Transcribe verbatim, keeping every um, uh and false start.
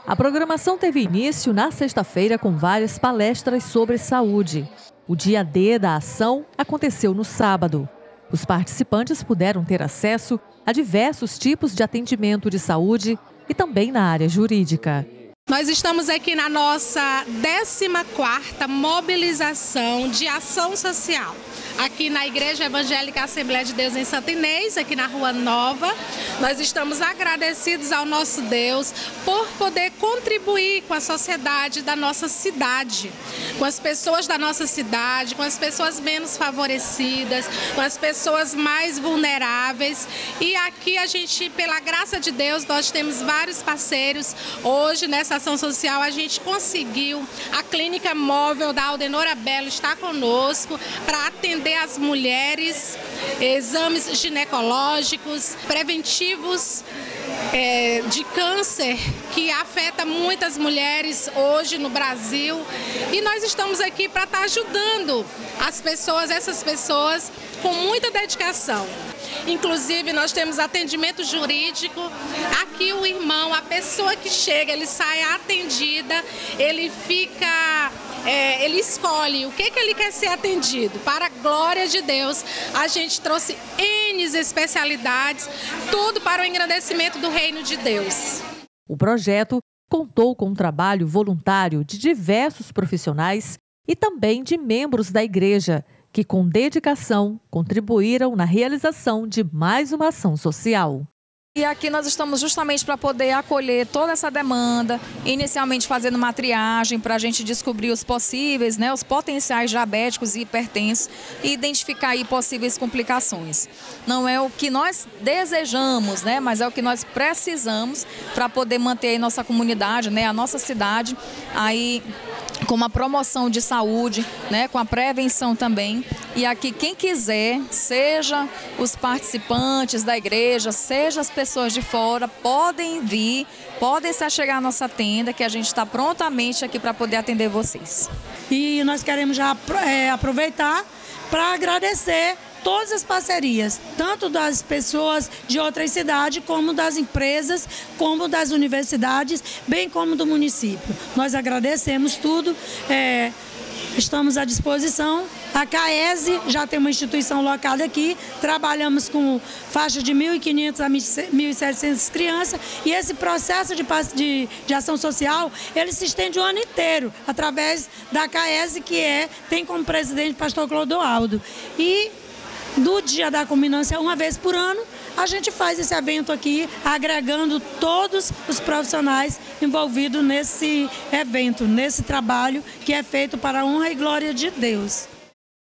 A programação teve início na sexta-feira com várias palestras sobre saúde. O dia D da ação aconteceu no sábado. Os participantes puderam ter acesso a diversos tipos de atendimento de saúde e também na área jurídica. Nós estamos aqui na nossa décima quarta mobilização de ação social, aqui na Igreja Evangélica Assembleia de Deus em Santa Inês, aqui na Rua Nova. Nós estamos agradecidos ao nosso Deus por poder contribuir com a sociedade da nossa cidade, com as pessoas da nossa cidade, com as pessoas menos favorecidas, com as pessoas mais vulneráveis. E aqui a gente, pela graça de Deus, nós temos vários parceiros. Hoje, nessa ação social, a gente conseguiu, a clínica móvel da Aldenora Belo está conosco para atender as mulheres, exames ginecológicos, preventivos é, de câncer, que afeta muitas mulheres hoje no Brasil. E nós estamos aqui para estar ajudando as pessoas, essas pessoas, com muita dedicação. Inclusive, nós temos atendimento jurídico. Aqui o irmão, a pessoa que chega, ele sai atendida, ele fica, é, ele escolhe o que, que ele quer ser atendido. Para a glória de Deus, a gente trouxe N especialidades, tudo para o engrandecimento do reino de Deus. O projeto contou com um trabalho voluntário de diversos profissionais e também de membros da igreja, que com dedicação contribuíram na realização de mais uma ação social. E aqui nós estamos justamente para poder acolher toda essa demanda, inicialmente fazendo uma triagem para a gente descobrir os possíveis, né, os potenciais diabéticos e hipertensos e identificar aí possíveis complicações. Não é o que nós desejamos, né, mas é o que nós precisamos para poder manter aí nossa comunidade, né, a nossa cidade aí com uma promoção de saúde, né, com a prevenção também. E aqui quem quiser, seja os participantes da igreja, seja as pessoas de fora, podem vir, podem se achegar à nossa tenda, que a gente está prontamente aqui para poder atender vocês. E nós queremos já é, aproveitar para agradecer todas as parcerias, tanto das pessoas de outras cidades, como das empresas, como das universidades, bem como do município. Nós agradecemos tudo, é, estamos à disposição. A CAESE já tem uma instituição locada aqui, trabalhamos com faixa de mil e quinhentas a mil e setecentas crianças, e esse processo de, de, de ação social, ele se estende o ano inteiro, através da CAESE, que é, tem como presidente o pastor Clodoaldo. E do Dia da Culminância, uma vez por ano, a gente faz esse evento aqui, agregando todos os profissionais envolvidos nesse evento, nesse trabalho que é feito para a honra e glória de Deus.